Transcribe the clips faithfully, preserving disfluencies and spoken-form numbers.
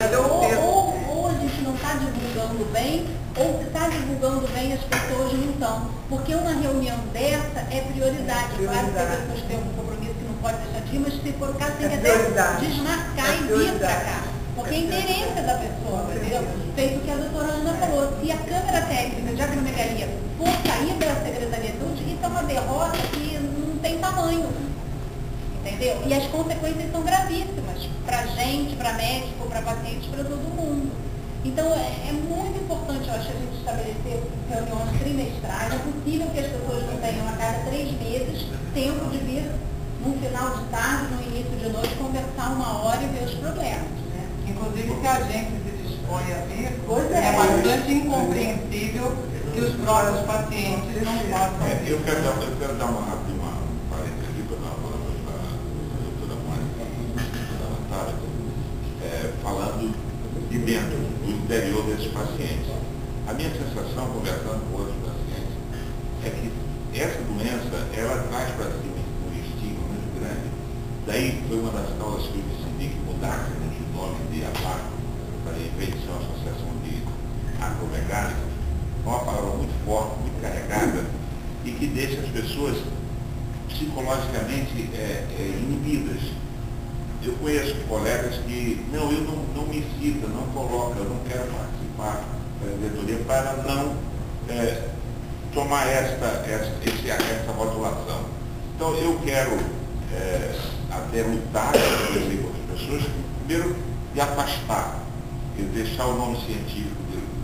Ou, ou, ou a gente não está divulgando bem, ou se está divulgando bem, as pessoas não estão. Porque uma reunião dessa é prioridade. Claro que as pessoas têm um compromisso que não pode deixar de ir, mas se for o caso, tem que até desmarcar e vir para cá. Porque é interesse da pessoa, entendeu? Feito o que a doutora Ana falou, se a Câmara Técnica de Acromegalia for sair da Secretaria de Saúde, isso é uma derrota que não tem tamanho. Entendeu? E as consequências são gravíssimas para a gente, para médico, para pacientes, para todo mundo. Então, é, é muito importante, eu acho, a gente estabelecer reuniões trimestrais. É possível que as pessoas não tenham a cada três meses tempo de vir no final de tarde, no início de noite, conversar uma hora e ver os problemas. Né? Inclusive, se a gente se dispõe a vir, pois é, é bastante incompreensível que os próprios pacientes não possam. É, eu, quero dar, eu quero dar uma rápida uma parêntese aqui para dar uma palavra para a doutora Mônica, doutora Natália, é, falando de dentro, do interior desses pacientes. A minha sensação, conversando com outros pacientes, é que essa doença, ela traz para si um estigma muito grande. Daí foi uma das causas que eu decidi que mudasse o nome de ABACO, para em vez de ser uma associação de acromegálica, é uma palavra muito forte, muito carregada, e que deixa as pessoas psicologicamente é, é, inibidas. Eu conheço colegas que, não, eu não, não me cita, não coloca, eu não quero participar da diretoria para não é, tomar esta, esta, esse, essa rotulação. Então, eu quero é, até lutar com as pessoas, primeiro, de afastar, de deixar o nome científico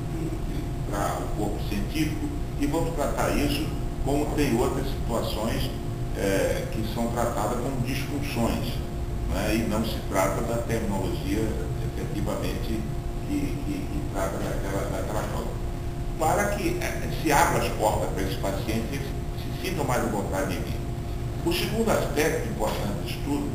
para o corpo científico e vamos tratar isso como tem outras situações é, que são tratadas como disfunções. Né, e não se trata da terminologia efetivamente que, que, que trata daquela, daquela causa. Para que se abra as portas para esses pacientes, eles se sintam mais à vontade de vir. O segundo aspecto importante disso tudo,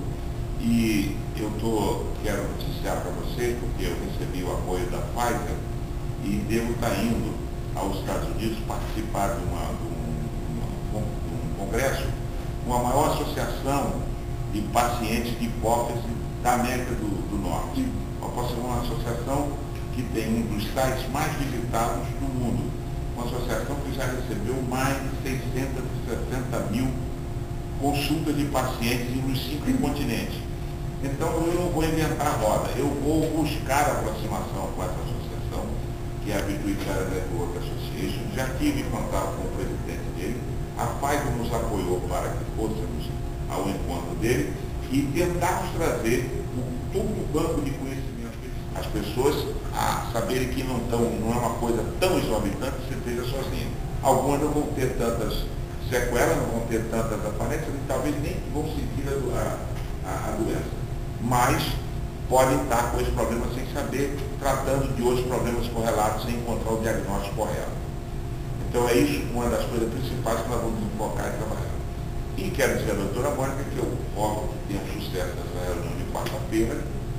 e eu tô, quero noticiar para vocês, porque eu recebi o apoio da Pfizer e devo estar indo aos Estados Unidos participar de, uma, de, um, de um congresso com a maior associação de pacientes de hipófise da América do, do Norte. Uma associação que tem um dos sites mais visitados do mundo. Uma associação que já recebeu mais de seiscentas e sessenta mil consultas de pacientes nos cinco continentes. Então eu não vou inventar a roda, eu vou buscar a aproximação com essa associação, que é a Pituitary Network Association. Já tive contato com o presidente dele, a Pfizer nos apoiou para que fôssemos ao encontro dele e tentarmos trazer o, todo o banco de conhecimento as pessoas a saberem que não, tão, não é uma coisa tão exorbitante que você esteja sozinho. Algumas não vão ter tantas sequelas, não vão ter tantas aparências e talvez nem vão sentir a, a, a doença. Mas podem estar com esse problema sem saber, tratando de outros problemas correlatos sem encontrar o diagnóstico correto. Então é isso uma das coisas principais que nós vamos focar e trabalhar. E quero dizer à doutora Mônica que eu foco que tenha sucesso nessa reunião de quarta-feira,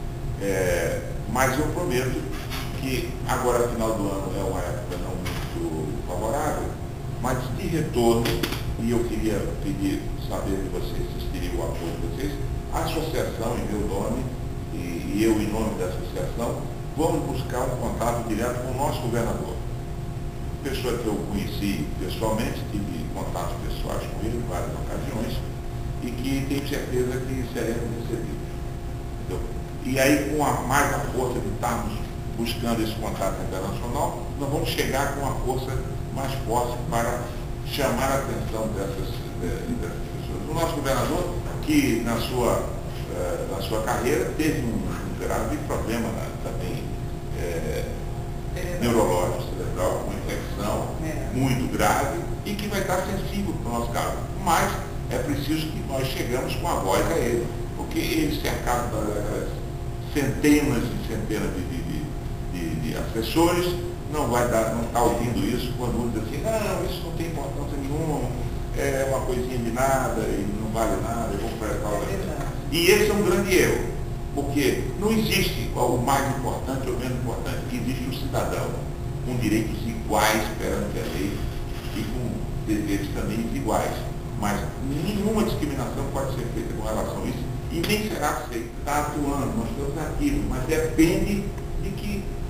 é, mas eu prometo que agora, final do ano, é uma época não muito favorável, mas de retorno, e eu queria pedir, saber de vocês, se vocês teriam o apoio de vocês, a associação, em meu nome, e, e eu em nome da associação, vamos buscar um contato direto com o nosso governador. Pessoa que eu conheci pessoalmente, tive contatos pessoais com ele em várias ocasiões e que tenho certeza que seremos recebidos. Entendeu? E aí, com a, mais a força de estarmos buscando esse contato internacional, nós vamos chegar com uma força mais forte para chamar a atenção dessas, dessas pessoas. O nosso governador, que na sua, na sua carreira teve um, um grave problema né, também é, neurológico, cerebral, uma infecção é. muito grave e que vai estar sensível para o nosso caso. Mas é preciso que nós chegamos com a voz a ele, porque ele cercado das centenas e centenas de, de, de, de assessores, não vai dar, não está ouvindo isso quando diz assim, não, isso não tem importância nenhuma, é uma coisinha de nada e não vale nada, eu vou para tal. E esse é um grande erro, porque não existe o mais importante ou menos importante, que existe um cidadão com direitos iguais perante a lei e com deveres também iguais. Mas nenhuma discriminação pode ser feita com relação a isso e nem será feita. Está atuando, nós estamos ativos, mas depende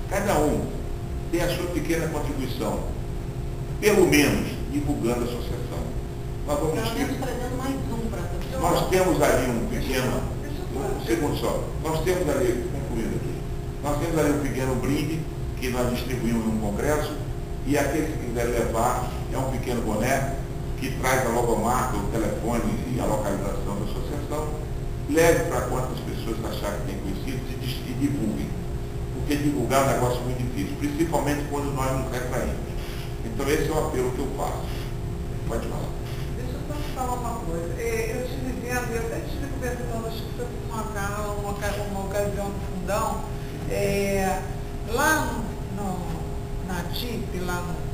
cada um tem a sua pequena contribuição, pelo menos divulgando a associação. Nós vamos Pelo menos trazendo mais um para a associação. Nós temos ali um pequeno, um segundo só, nós temos ali, concluindo aqui, nós temos ali um pequeno brinde que nós distribuímos em um congresso, e aquele que quiser levar é um pequeno boné que traz a logomarca, o telefone e a localização da associação. Leve para quantas pessoas acharem que tem conhecido e, e divulguem. Porque divulgar é um negócio muito difícil, principalmente quando nós nos retraímos. Então esse é o apelo que eu faço. Pode falar. Deixa eu só te falar uma coisa. Eu estive vendo, eu até estive conversando, acho que foi uma, uma, uma ocasião no Fundão, é, lá no, no, na T I P, lá no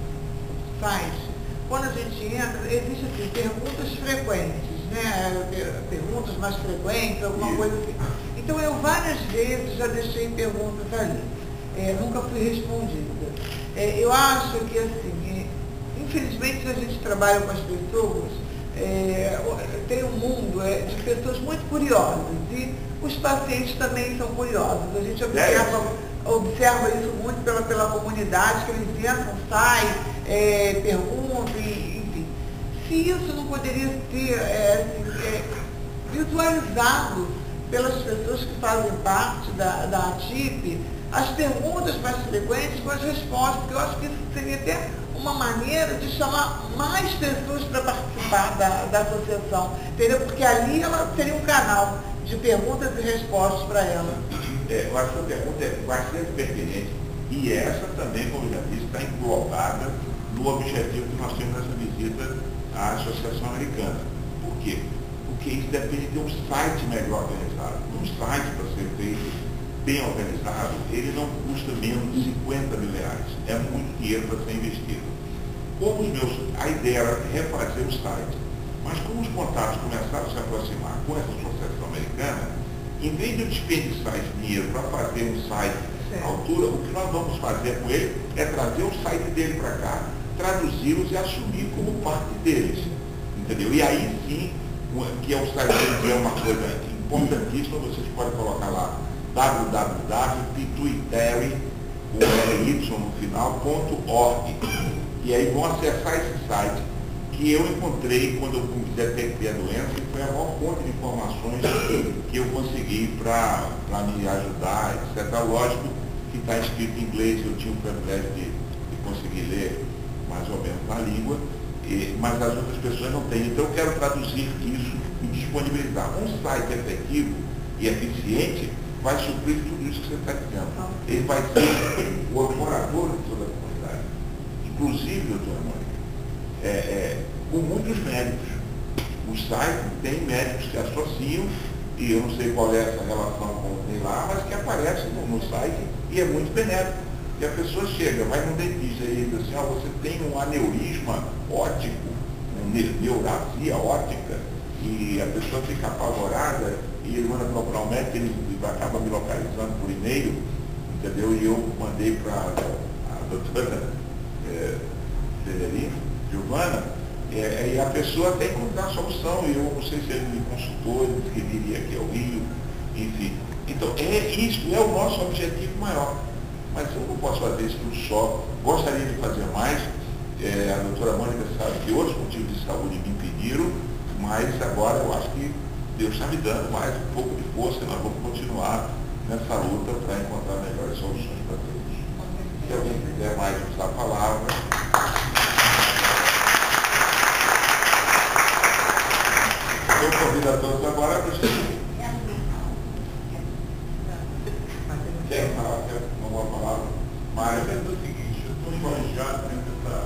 site, quando a gente entra, existem assim, perguntas frequentes, né? Perguntas mais frequentes, alguma Isso. coisa assim. Então eu várias vezes já deixei perguntas ali. É, nunca fui respondida. É, eu acho que assim, é, infelizmente a gente trabalha com as pessoas, é, tem um mundo é, de pessoas muito curiosas e os pacientes também são curiosos. A gente observa, observa isso muito pela, pela comunidade, que eles entram, saem, é, perguntam, e, enfim. Se isso não poderia ser é, assim, é, visualizado pelas pessoas que fazem parte da, da A T I P, as perguntas mais frequentes com as respostas, porque eu acho que isso seria até uma maneira de chamar mais pessoas para participar da, da associação, entendeu? Porque ali ela teria um canal de perguntas e respostas para ela. É, eu acho que a pergunta é bastante pertinente e essa também, como eu já disse, está englobada no objetivo que nós temos nessa visita à Associação Americana. Por quê? Porque isso depende de um site melhor organizado. Um site para ser feito bem organizado, ele não custa menos de cinquenta mil reais. É muito dinheiro para ser investido. Como os meus, a ideia era refazer o site, mas como os contatos começaram a se aproximar com essa associação americana, em vez de eu desperdiçar esse dinheiro para fazer um site à altura, o que nós vamos fazer com ele é trazer o site dele para cá, traduzi-los e assumir como parte deles. Entendeu? E aí sim, que é o site dele, que é uma coisa importantíssima, vocês podem colocar lá w w w ponto pituitary, com R Y no final, ponto org. E aí vão acessar esse site que eu encontrei quando eu detectei a doença, e foi a maior fonte de informações que eu consegui para me ajudar, etcétera. Lógico que está escrito em inglês, eu tinha o privilégio de, de conseguir ler mais ou menos na língua, e, mas as outras pessoas não têm. Então eu quero traduzir isso e disponibilizar. Um site efetivo e eficiente vai suprir tudo isso que você está dizendo. Ele vai ser o morador de toda a comunidade. Inclusive, doutora Mônica, é, é, com muitos médicos. O site tem médicos que associam, e eu não sei qual é essa relação com tem lá, mas que aparece no, no site e é muito benéfico. E a pessoa chega, vai no dentista e diz assim, ah, você tem um aneurisma óptico, uma neurasia óptica, e a pessoa fica apavorada e ele manda procurar um médico, ele acaba me localizando por e-mail, entendeu? E eu mandei para a doutora é, Federica, Giovana, é, e a pessoa tem que encontrar a solução, e eu não sei se ele me consultou, ele disse que viria aqui ao Rio, enfim. Então, é isso, é o nosso objetivo maior. Mas eu não posso fazer isso tudo só, gostaria de fazer mais, é, a doutora Mônica sabe que outros motivos de saúde me impediram, mas agora eu acho que Deus está me dando mais um pouco de força e nós vamos continuar nessa luta para encontrar melhores soluções para todos. Se alguém quiser mais usar a palavra. Eu convido a todos agora para gente. Quer falar? Quer uma boa palavra? Mas é o seguinte, eu estou encorajado dentro dessa